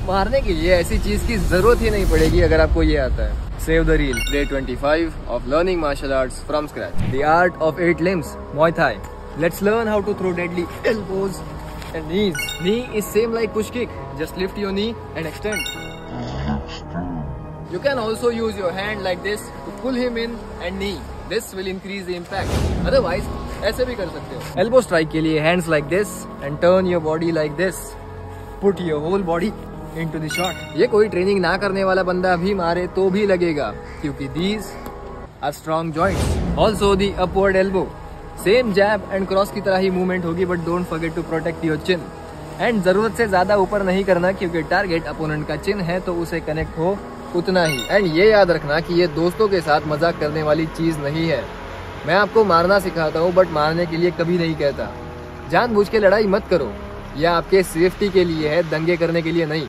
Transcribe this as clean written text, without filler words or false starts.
मारने के लिए ऐसी चीज की जरूरत ही नहीं पड़ेगी अगर आपको ये आता है। Save the reel. Day 25 of learning martial arts from scratch. The art of 8 limbs, Muay Thai. Let's learn how to throw deadly elbows and knees. Knee is same like push kick. Just lift your knee and extend. You can also use your hand like this to pull him in and knee. This will increase the impact. Otherwise, ऐसे भी कर सकते हो। Elbow strike के लिए hands like this and turn your body like this. Put your whole body into the shot. ये कोई training ना करने वाला बंदा भी मारे तो भी लगेगा, क्योंकि these are strong joints. Also the upward elbow. Same jab and cross की तरह ही मूवमेंट होगी, but don't forget to protect your chin. And जरूरत से ज्यादा ऊपर नहीं करना, क्योंकि टारगेट अपोनेंट का चिन है तो उसे कनेक्ट हो उतना ही। एंड ये याद रखना कि ये दोस्तों के साथ मजाक करने वाली चीज नहीं है। मैं आपको मारना सिखाता हूँ, बट मारने के लिए कभी नहीं कहता। जानबूझ के लड़ाई मत करो, यह आपके सेफ्टी के लिए है, दंगे करने के लिए नहीं।